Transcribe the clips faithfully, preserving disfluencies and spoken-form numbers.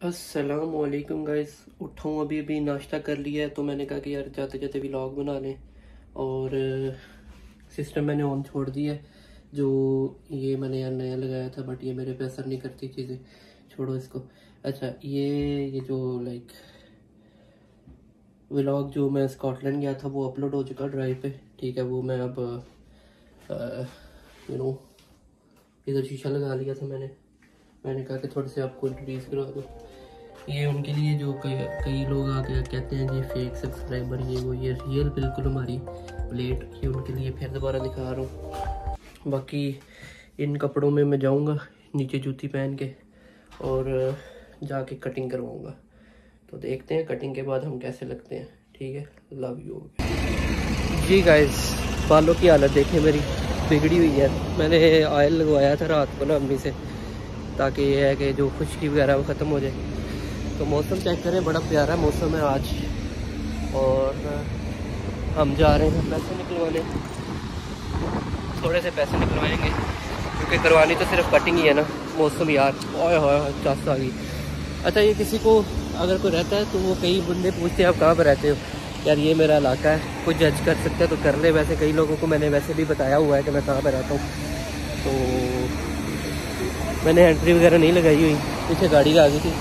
अस्सलाम वालेकुम गाइस। उठा हूँ, अभी अभी नाश्ता कर लिया है, तो मैंने कहा कि यार जाते जाते व्लॉग बना लें। और सिस्टम मैंने ऑन छोड़ दिया है, जो ये मैंने यार नया लगाया था, बट ये मेरे पे असर नहीं करती चीज़ें, छोड़ो इसको। अच्छा, ये ये जो लाइक व्लॉग जो मैं स्कॉटलैंड गया था वो अपलोड हो चुका ड्राइव पे, ठीक है। वो मैं अब यू नो इधर शीशा लगा लिया था मैंने मैंने कहा कि थोड़े से आपको इंट्रोड्यूस करवा दूँ। ये उनके लिए जो कई कई लोग आके कहते हैं जी फेक सब्सक्राइबर, ये वो, ये रियल बिल्कुल हमारी प्लेट, ये उनके लिए फिर दोबारा दिखा रहा हूँ। बाकी इन कपड़ों में मैं जाऊँगा नीचे जूती पहन के और जाके कटिंग करवाऊँगा, तो देखते हैं कटिंग के बाद हम कैसे लगते हैं, ठीक है। लव यू जी गाइस। बालों की हालत देखें मेरी, बिगड़ी हुई है। मैंने ऑयल लगवाया था रात को ना अम्मी से, ताकि ये है कि जो खुश्की वगैरह वो ख़त्म हो जाए। तो मौसम चेक करें, बड़ा प्यारा मौसम है आज, और हम जा रहे हैं पैसे निकलवाने। थोड़े से पैसे निकलवाएंगे क्योंकि करवानी तो सिर्फ कटिंग ही है ना। मौसम यार ओए होए चास आ गई। अच्छा, ये किसी को अगर कोई रहता है तो वो कई बंदे पूछते हैं आप कहाँ पर रहते हो, यार ये मेरा इलाका है, कोई जज कर सकता है तो कर ले। वैसे कई लोगों को मैंने वैसे भी बताया हुआ है कि मैं कहाँ पर रहता हूँ, तो मैंने एंट्री वगैरह नहीं लगाई हुई। पीछे गाड़ी आ गई थी,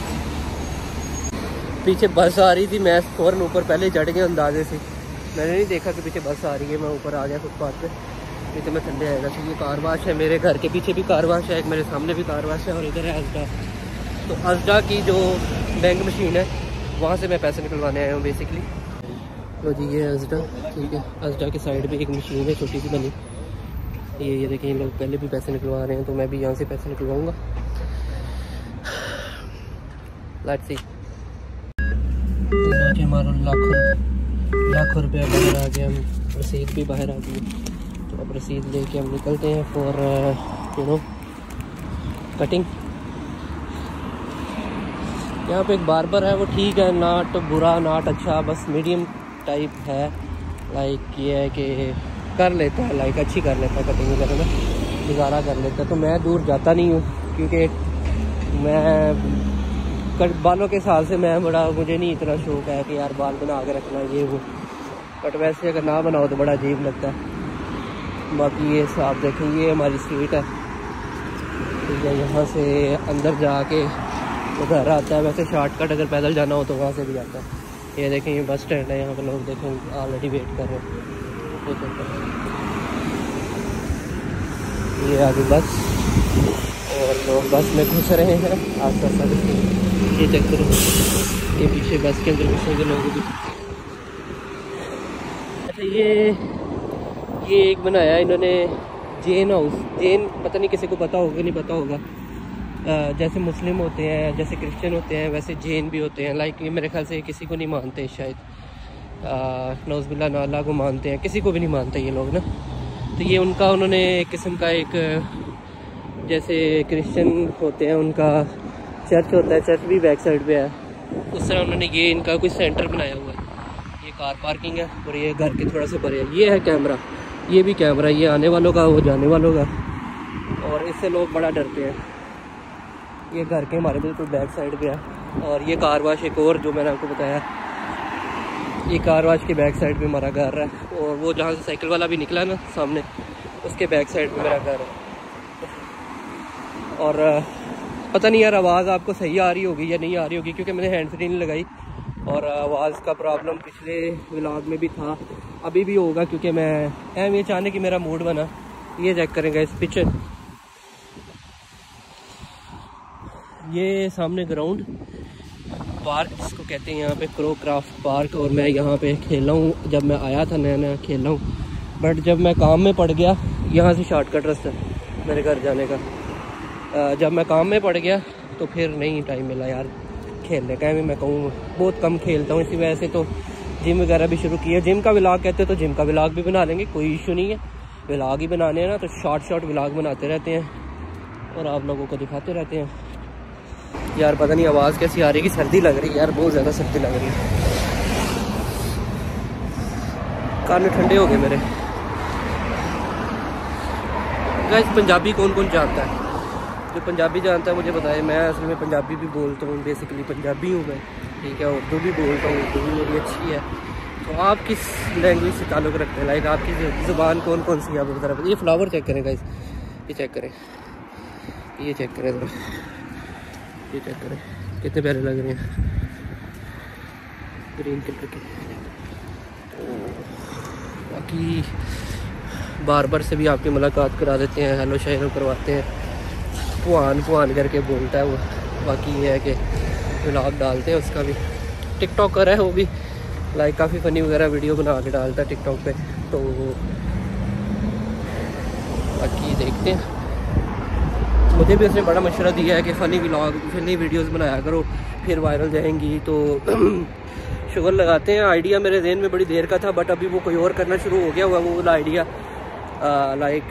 पीछे बस आ रही थी, मैं फ़ौरन ऊपर पहले चढ़ गया अंदाजे से, मैंने नहीं देखा कि पीछे बस आ रही है। मैं ऊपर आ गया फुटपाथ पे, नहीं तो मैं थल्ले आएगा। तो ये कार वाश है, मेरे घर के पीछे भी कार वाश है, एक मेरे सामने भी कार वाश है, और इधर है अजडा। तो अजडा की जो बैंक मशीन है वहाँ से मैं पैसे निकलवाने आया हूँ बेसिकली। तो जी ये अजडा, ठीक है। अजडा के साइड में एक मशीन है छोटी सी बनी, ये ये देखें, लोग पहले भी पैसे निकलवा रहे हैं, तो मैं भी यहाँ से पैसे निकलवाऊँगा। Let's see. हमारा लाखों लाखों रुपया बाहर आ गया, हम रसीद भी बाहर आ गई, तो अब रसीद लेके हम निकलते हैं फॉर यू नो कटिंग। यहाँ पे एक बार्बर है, वो ठीक है, नाट बुरा नाट अच्छा, बस मीडियम टाइप है। लाइक ये है कि कर लेता है, लाइक अच्छी कर लेता है कटिंग वगैरह में, गुजारा कर लेता है। तो मैं दूर जाता नहीं हूँ क्योंकि मैं बालों के साल से मैं बड़ा, मुझे नहीं इतना शौक है कि यार बाल बना के रखना ये वो, बट वैसे अगर ना बनाओ तो बड़ा अजीब लगता है। बाकी ये आप देखें, ये हमारी स्ट्रीट है, ठीक है। यहाँ से अंदर जाके तो घर आता है, वैसे शॉर्टकट अगर पैदल जाना हो तो वहाँ से भी आता है। ये देखें, ये बस स्टैंड है, यहाँ पर लोग देखें ऑलरेडी वेट कर रहे हैं। ये आगे बस, और लोग बस में घुस रहे हैं आस पास। ये चेक करो, ये पीछे बस के अंदर घुसेंगे लोग भी। अच्छा, ये ये एक बनाया इन्होंने जैन हाउस। जैन पता नहीं किसी को पता होगा नहीं पता होगा। आ, जैसे मुस्लिम होते हैं, जैसे क्रिश्चियन होते हैं, वैसे जैन भी होते हैं। लाइक ये मेरे ख्याल से किसी को नहीं मानते शायद, नौज़बिल्ला नाला को मानते हैं, किसी को भी नहीं मानते ये लोग ना। तो ये उनका उन्होंने एक किस्म का एक, जैसे क्रिश्चियन होते हैं उनका चर्च होता है, चर्च भी बैक साइड पे है, उस तरह उन्होंने ये इनका कोई सेंटर बनाया हुआ है। ये कार पार्किंग है और ये घर के थोड़ा सा परे है। ये है कैमरा, ये भी कैमरा, ये आने वालों का, वो जाने वालों का, और इससे लोग बड़ा डरते हैं। ये घर के हमारे बिल्कुल बैक साइड पे है। और ये कार वाश एक और जो मैंने आपको बताया, ये कार वाश के बैक साइड पे हमारा घर है, और वो जहाँ से साइकिल वाला भी निकला ना सामने, उसके बैक साइड पे मेरा घर है। और पता नहीं यार आवाज़ आपको सही आ रही होगी या नहीं आ रही होगी, क्योंकि मैंने हैंड फ्री नहीं लगाई, और आवाज़ का प्रॉब्लम पिछले व्लॉग में भी था, अभी भी होगा, क्योंकि मैं एम ये चाहने की मेरा मूड बना। ये चेक करेंगे इस पिक्चर, ये सामने ग्राउंड पार्क जिसको कहते हैं यहाँ पे, क्रो क्राफ्ट पार्क, और मैं यहाँ पे खेला हूँ। जब मैं आया था नया नया खेला हूँ, बट जब मैं काम में पड़ गया, यहाँ से शॉर्टकट रास्ता मेरे घर जाने का, जब मैं काम में पड़ गया तो फिर नहीं टाइम मिला यार खेलने का। मैं कहूँ बहुत कम खेलता हूँ, इसी वजह से तो जिम वगैरह भी शुरू किया। जिम का व्लॉग कहते हैं तो जिम का व्लॉग भी बना लेंगे, कोई इशू नहीं है। व्लॉग ही बनाने हैं ना, तो शॉर्ट शॉर्ट व्लॉग बनाते रहते हैं और आप लोगों को दिखाते रहते हैं। यार पता नहीं आवाज़ कैसी आ रही है, कि सर्दी लग रही है यार, बहुत ज़्यादा सर्दी लग रही है, कान ठंडे हो गए मेरे। गाइस पंजाबी कौन कौन जानता है? जो पंजाबी जानता है मुझे बताए, मैं असल में पंजाबी भी बोलता हूँ, बेसिकली पंजाबी हूँ मैं, ठीक है। उर्दू भी बोलता हूँ, उर्दू भी मेरी अच्छी है। तो आप किस लैंग्वेज से ताल्लुक़ रखते हैं, लाइक आपकी ज़ुबान कौन कौन सी है आप ज़रा। ये फ्लावर चेक करें गाइस, ये चेक करें, ये चेक करें ज़रा, ये चेक करें कितने प्यारे लग रहे हैं ग्रीन कलर के। बाकी बार बार से भी आपकी मुलाकात करा देते हैं, हेलो शेलो करवाते हैं, पुआन पुआन करके बोलता है वो। बाकी ये है कि व्लॉग डालते हैं, उसका भी टिकटॉकर है वो भी, लाइक काफ़ी फ़नी वगैरह वीडियो बना के डालता है टिकटॉक पे। तो बाकी देखते हैं, मुझे भी उसने बड़ा मशवरा दिया है कि फ़नी व्लॉग फ़नी वीडियोस बनाया करो, फिर वायरल जाएंगी। तो शुगर लगाते हैं। आइडिया मेरे जहन में बड़ी देर का था, बट अभी वो कोई और करना शुरू हो गया हुआ वो वाला आइडिया। लाइक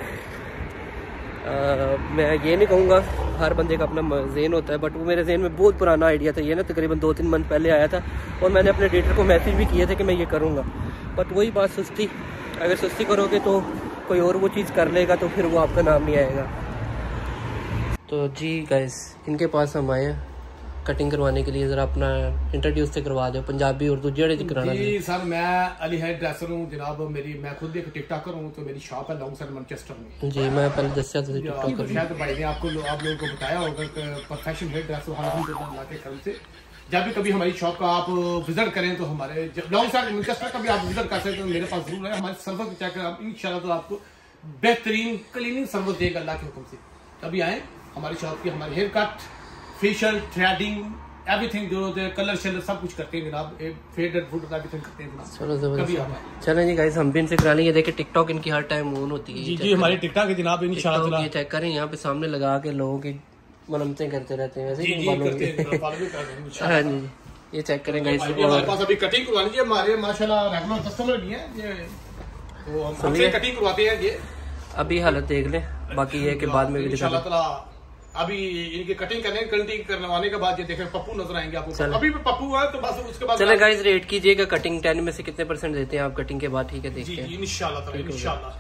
मैं ये नहीं कहूँगा, हर बंदे का अपना जहन होता है, बट वो मेरे जहन में बहुत पुराना आइडिया था ये ना, तकरीबन दो तीन मंथ पहले आया था, और मैंने अपने एडिटर को मैसेज भी किए थे कि मैं ये करूँगा। बट वही बात, सुस्ती, अगर सुस्ती करोगे तो कोई और वो चीज़ कर लेगा, तो फिर वो आपका नाम नहीं आएगा। तो जी गाइस, इनके पास हम आए हैं कटिंग करवाने के लिए, ज़रा अपना इंट्रोड्यूस से करवा दो, पंजाबी उर्दू जेड़े कराना। जी सर, मैं अली हेयर ड्रेसर हूँ जनाब। मेरी मैं खुद एक टिकटॉकर हूँ, तो मेरी शॉप है लॉन्ग साइड मैनचेस्टर में। जी मैं पहले दस्या था टिकटॉकर, शायद भाई ने आपको आप लोगों को बताया होगा कि प्रोफेशनल हेयर ड्रेसर अल्हम्दुलिल्लाह के करम से। जब भी कभी हमारी शॉप का आप विजिट करें तो हमारे लॉन्ग साइड मैनचेस्टर का भी आप विजिट कर सकते हैं, मेरे पास जरूर है। हमारे सर्विस चेक कर इंशाल्लाह तो आपको बेहतरीन क्लीनिंग सर्विस देगा अल्लाह के हुक्म से। कभी आए हमारी शॉप की, हमारे hair cut, facial, threading, everything जो होते हैं, कलर शलर सब कुछ करते हैं जनाब, फेडेड फूड एवरीथिंग करते हैं जनाब। चलो जबरदस्त। चलें जी गाइस, हम भी इनसे करा लेंगे। देखिए टिकटॉक इनकी हर टाइम ऑन होती है। जी जी, हमारी टिकटॉक है जनाब, इंशाल्लाह ये चेक करें, यहाँ पे सामने लगा के लोगों की मरम्मतें करते रहते हैं, ऐसे ही हाँ जी, ये चेक करें गाइस। हमारे पास अभी कटिंग करवानी है, हमारे माशाल्लाह रेगुलर कस्टमर भी हैं ये, तो हम हमसे कटिंग करवाते हैं ये। अभी हालत देख लें, बाकी ये कि बाद में भी इंशाल्लाह ताला अभी इनकी कटिंग करने कटिंग करवाने के बाद ये देखें पप्पू नजर आएंगे आपको। अभी भी पप्पू है, तो बस उसके बाद चले गाइस रेट कीजिएगा। कटिंग टेन में से कितने परसेंट देते हैं आप कटिंग के बाद, ठीक है देखते हैं इंशाल्लाह ताला इंशाल्लाह।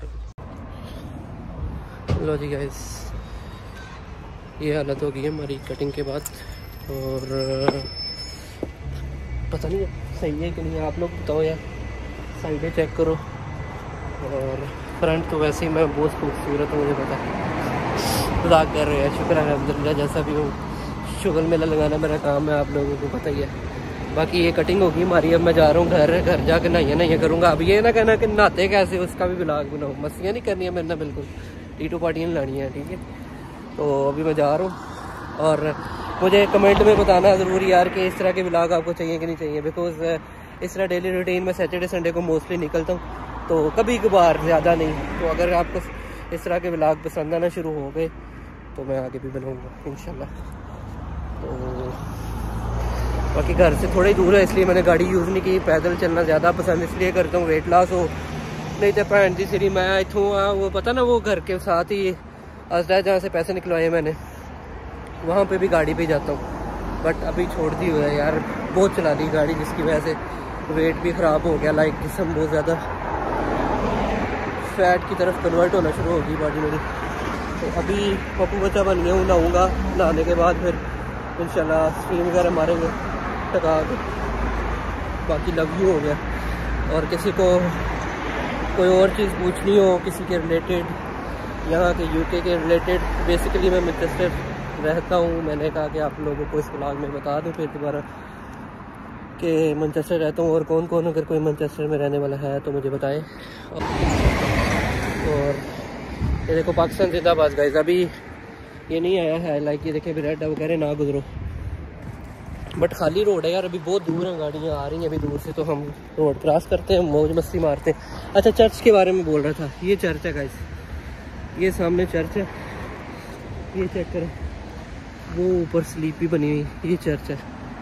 लो जी गाइस, ये हालत होगी हमारी कटिंग के बाद, और पता नहीं सही है कि नहीं, आप लोग बताओ यार। साइडें चेक करो, और फ्रंट तो वैसे ही मैं बहुत खूबसूरत हूँ, मुझे पता है, मजाक कर रहे हैं। शुक्र है अल्हम्दुलिल्लाह, जैसा भी हो। शुगर मेला लगाना मेरा काम है, आप लोगों को पता ही है। बाकी ये कटिंग होगी हमारी, अब मैं जा रहा हूँ घर, घर जाके नहाइए नहाइए करूँगा। अब ये ना कहना कि नहाते कैसे, उसका भी ब्लॉग बनाऊँ। मस्तियाँ नहीं करनी है मेरे ना, बिल्कुल टीटू पार्टियाँ लानी है, ठीक है। तो अभी मैं जा रहा हूँ, और मुझे कमेंट में बताना ज़रूरी यार कि इस तरह के ब्लॉग आपको चाहिए कि नहीं चाहिए, बिकॉज इस तरह डेली रूटीन में सैटरडे संडे को मोस्टली निकलता हूँ, तो कभी कभार, ज़्यादा नहीं। तो अगर आपको इस तरह के ब्लॉग पसंद आना शुरू हो गए तो मैं आगे भी बनाऊँगा इंशाल्लाह। तो बाकी घर से थोड़ा ही दूर है, इसलिए मैंने गाड़ी यूज़ नहीं की। पैदल चलना ज़्यादा पसंद इसलिए करता हूँ, वेट लॉस हो। नहीं तो भैन जी सिरी मैं इतों आ, वो पता ना वो घर के साथ ही असदा जहाँ से पैसे निकलवाए मैंने, वहाँ पे भी गाड़ी पे जाता हूँ। बट अभी छोड़ दी हुआ है यार, बहुत चला दी गाड़ी, जिसकी वजह से वेट भी ख़राब हो गया। लाइक जिसम बहुत ज़्यादा फैट की तरफ कन्वर्ट होना शुरू होगी बॉडी मेरी। तो अभी पप्पू बच्चा बन गया हूँ, नहाऊँगा, नहाने के बाद फिर इंशाल्लाह स्ट्रीम वगैरह मारेंगे टका के। बाकी लव यू हो गया। और किसी को कोई और चीज़ पूछनी हो किसी के रिलेटेड, यहाँ के यूके के रिलेटेड, बेसिकली मैं मैनचेस्टर रहता हूँ। मैंने कहा कि आप लोगों को इस ब्लॉग में बता दूँ फिर दोबारा कि मैनचेस्टर रहता हूँ, और कौन कौन अगर कोई मैनचेस्टर में रहने वाला है तो मुझे बताएं। और ये देखो पाकिस्तान जिंदाबाद गाइस, अभी ये नहीं आया है, लाइक ये देखे रेड वगैरह ना गुजरो, बट खाली रोड है यार। अभी बहुत दूर है, गाड़ियाँ आ रही हैं अभी दूर से, तो हम रोड क्रॉस करते हैं, मौज मस्ती मारते हैं। अच्छा, चर्च के बारे में बोल रहा था, ये चर्च है गाइस, ये सामने चर्च है, ये चेक करें, वो ऊपर स्लीपी बनी हुई ये चर्च है।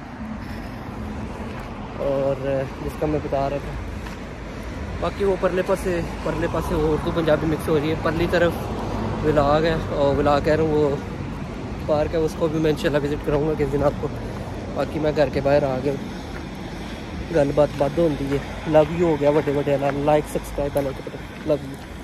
और जिसका मैं बता रहा था, बाकी वो परले पासे परले पासे वो उर्दू पंजाबी मिक्स हो रही है। परली तरफ विलाग है, और विलाग कह रहा हूँ वो पार्क है, उसको भी मैं इंशाल्लाह विज़िट कराऊँगा किस दिन आपको। बाकी मैं घर के बाहर आ गया, गलबात बद होती है। लव यू हो गया, बड़े बड़े लाइक सब्सक्राइब करना, लव यू।